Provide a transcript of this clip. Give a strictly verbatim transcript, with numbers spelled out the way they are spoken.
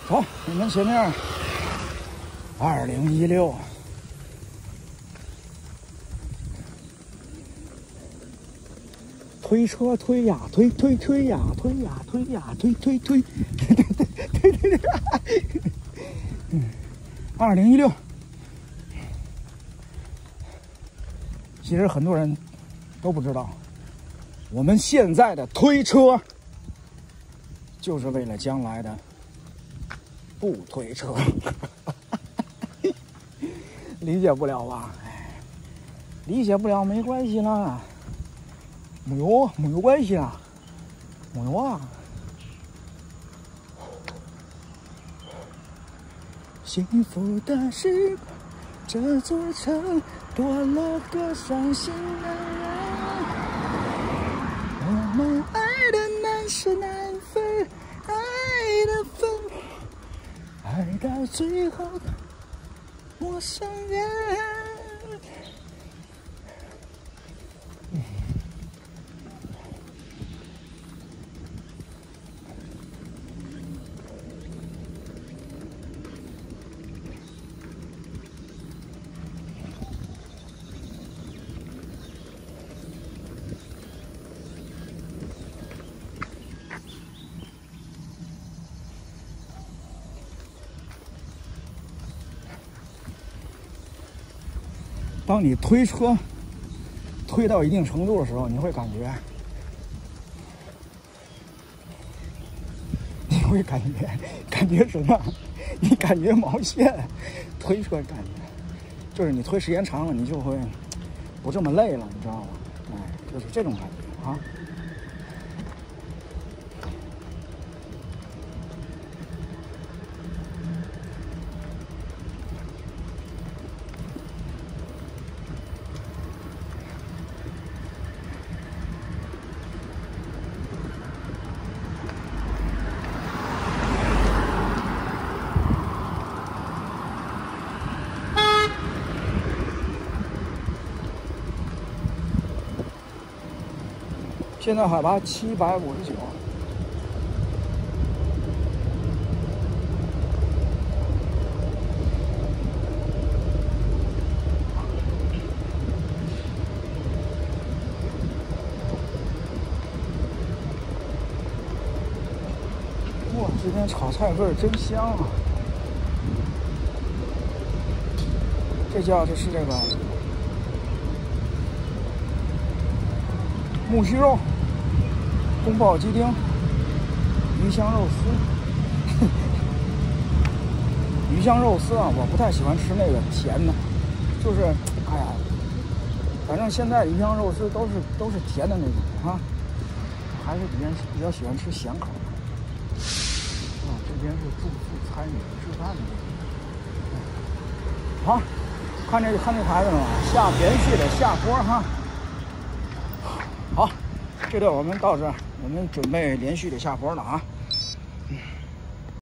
好，你们前面二零一六。推车推呀推推推呀推呀推呀推推推，对对对对对，嗯，二零一六。其实很多人都不知道，我们现在的推车就是为了将来的不推车，理解不了吧？哎，理解不了没关系啦。没有，没有关系啊，没有啊。幸福的是，这座城多了个伤心的人。我们爱的难舍难分，爱的分，爱到最后陌生人。当你推车推到一定程度的时候，你会感觉，你会感觉感觉什么？你感觉毛线？推车感觉就是你推时间长了，你就会不这么累了，你知道吗？哎，就是这种感觉啊。现在海拔七百五十九。哇，今天炒菜味儿真香啊！这叫这是这个木须肉、宫保鸡丁、鱼香肉丝。鱼香肉丝啊，我不太喜欢吃那个甜的，就是哎呀，反正现在鱼香肉丝都是都是甜的那种啊，还是比较比较喜欢吃咸口的。啊，这边是住宿餐饮吃饭的。好，看这看这牌子了吗？下连续的下坡哈。好，这段我们到这儿，我们准备连续的下坡了啊。